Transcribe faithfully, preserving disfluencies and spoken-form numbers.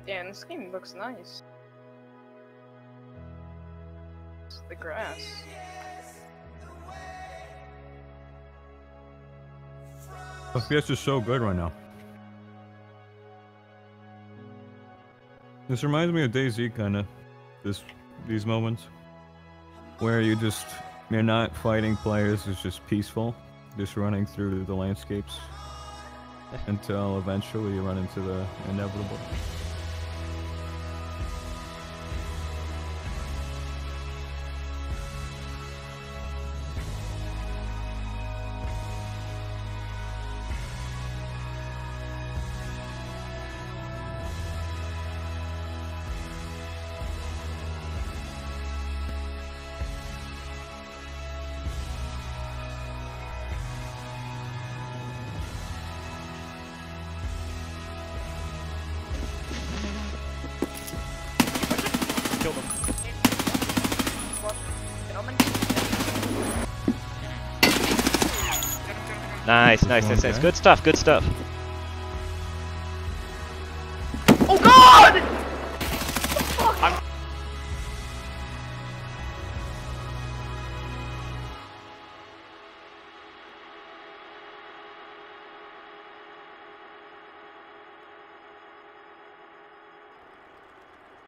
Damn, this game looks nice. The grass. F P S is so good right now. This reminds me of DayZ, kinda. This, these moments. Where you just, you're not fighting players, it's just peaceful. Just running through the landscapes. Until eventually you run into the inevitable. Killed him. Nice, nice, nice, nice. Good stuff, good stuff. Oh god!